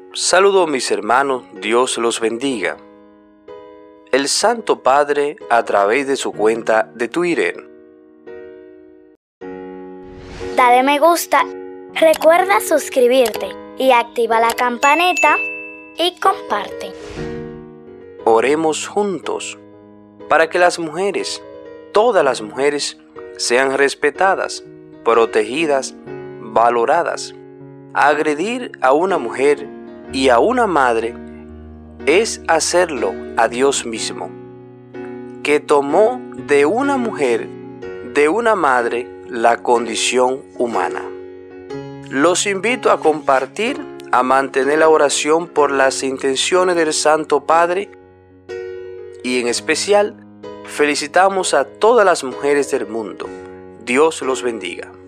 Saludos mis hermanos, Dios los bendiga. El Santo Padre a través de su cuenta de Twitter. Dale me gusta, recuerda suscribirte y activa la campanita y comparte. Oremos juntos para que las mujeres, todas las mujeres, sean respetadas, protegidas, valoradas. Agredir a una mujer y a una madre es hacerlo a Dios mismo, que tomó de una mujer, de una madre, la condición humana. Los invito a compartir, a mantener la oración por las intenciones del Santo Padre y en especial felicitamos a todas las mujeres del mundo. Dios los bendiga.